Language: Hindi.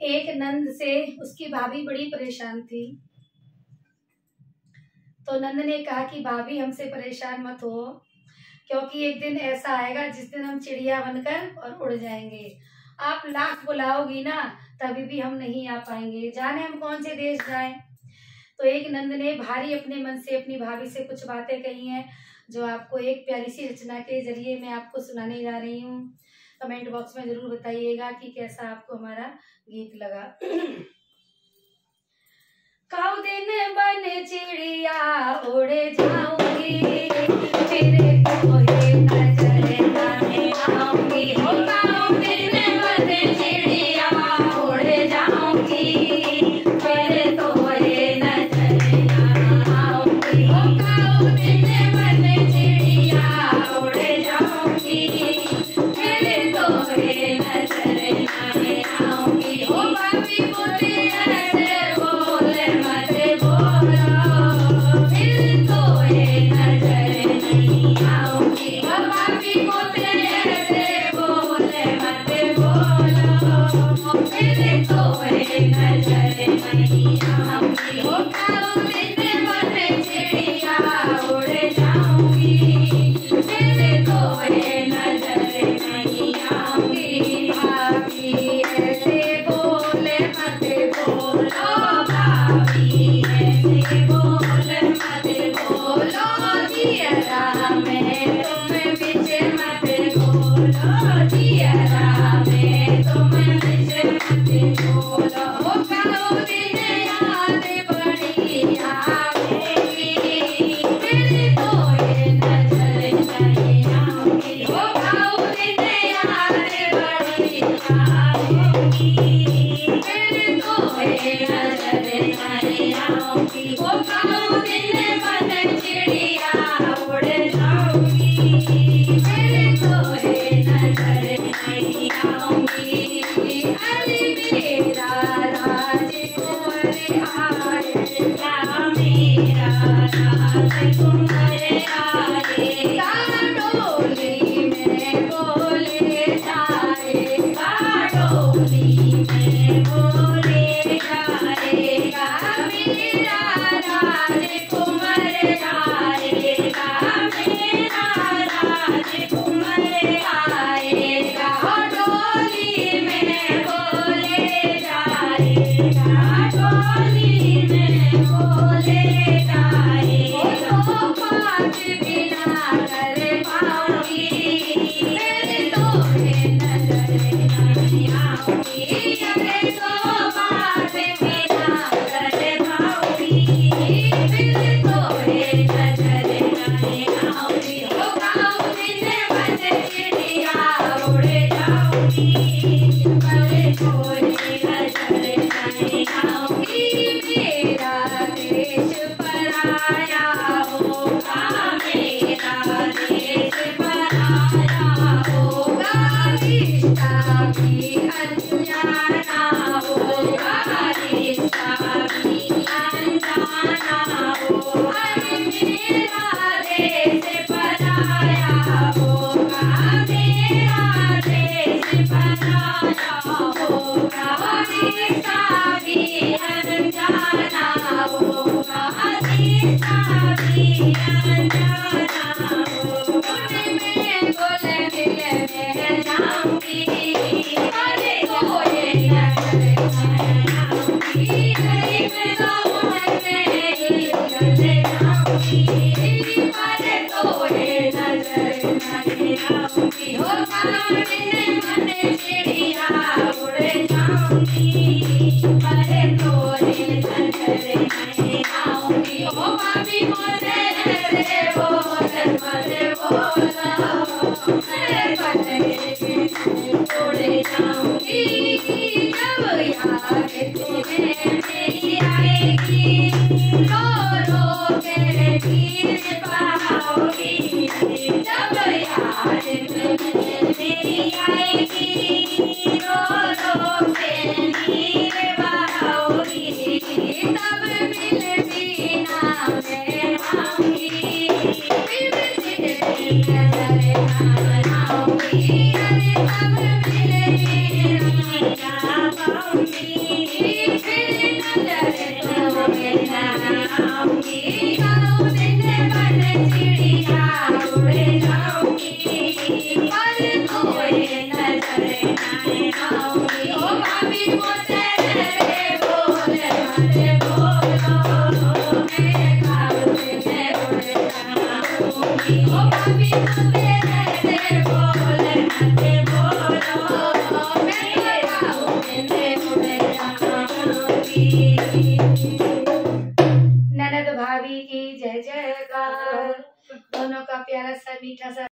एक नंद से उसकी भाभी बड़ी परेशान थी। तो नंद ने कहा कि भाभी हमसे परेशान मत हो, क्योंकि एक दिन ऐसा आएगा जिस दिन हम चिड़िया बनकर और उड़ जाएंगे। आप लाख बुलाओगी ना तभी भी हम नहीं आ पाएंगे, जाने हम कौन से देश जाएं। तो एक नंद ने भारी अपने मन से अपनी भाभी से कुछ बातें कही हैं, जो आपको एक प्यारी सी रचना के जरिए मैं आपको सुनाने जा रही हूँ। कमेंट बॉक्स में जरूर बताइएगा कि कैसा आपको हमारा गीत लगा। काऊ दिन बन चिड़िया उड़ जाऊंगी, फिर तोहे नजर आने आऊंगी। हो काऊ दिन बन चिड़िया उड़ जाऊंगी, फिर तोहे नजर आऊंगी। हो काऊ दिन बन चिड़िया उड़ जाऊंगी, फिर तोहे नजर आने आऊंगी। हो भाभी बोले ऐसे बोले मत बोलो, फिर तोहे नजर नहीं आऊंगी। हो भाभी बोले ऐसे बोले मत बोलो, फिर तोहे नजर नहीं आऊंगी। हो काऊ दिन बन चिड़िया उड़ जाऊंगी, फिर तोहे नजर नहीं आऊंगी। भाभी ऐसे बोले मत बोलो, भाभी ऐसे बोले मत बोलो, जियरा में तुम बीच मत बोलो, जियरा में तुम बीच मत बोलो। हो काऊ दिन याद बड़ी आवेगी, फिर तोहे नजर नहीं आऊंगी। हो काऊ दिन याद बड़ी आवेगी, फिर तोहे नजर नहीं आऊंगी। हो काऊ दिन बन चिड़िया उड़ जाऊंगी, फिर तोहे नजर नहीं आऊंगी। अरे मेरा राजकुमार आएगा, मेरा राजकुमार आएगा, डोली में बोले जाएगा, डोली में बोले जाएगा। मेरा राजकुमार आएगा, मेरा राजकुमार आएगा, डोली में बोले जाएगा, डोली में बोले जाएगा। तो पाँच बिना कर पाऊंगी, फिर तोहे नजर नहीं आऊंगी। अरे तो पाँच बिना कर पाऊंगी, फिर तोहे नजर नहीं आऊंगी। हो काऊ दिन बन चिड़िया उड़ जाऊंगी, पर तोहे नजर नहीं आऊंगी। मेरा देश पराया होगा, मेरा देश पराया होगा, रिश्ता भी अनजाना होगा, रिश्ता भी अनजाना होगा। मेरा देश पराया होगा, मेरा देश पराया होगा, रिश्ता भी अनजाना होगा, रिश्ता भी अनजाना होगा। मैं बोले दिल में जाऊंगी, अरे तोहे नजर नहीं आऊंगी। अरे मैं तो मन में ही चले जाऊंगी, अरे तोहे नजर नहीं आऊंगी। हो काऊ दिन बन चिड़िया उड़ जाऊंगी, अरे तोहे नजर नहीं आऊंगी। हो भाभी बोले ऐसे बोले मत बोलो, अरे पतंगे उड़ जाऊंगी। जब याद तुम्हें मेरी आएगी, रो रो के नीर बहाओगी। जब याद तुम्हें मेरी आएगी, रो रो के नीर बहाओगी। तब मिलती ना मैं आऊंगी, फिर तेरी नजर ना आऊंगी। अरे तब मिलती ना पाऊंगी, मीठा सा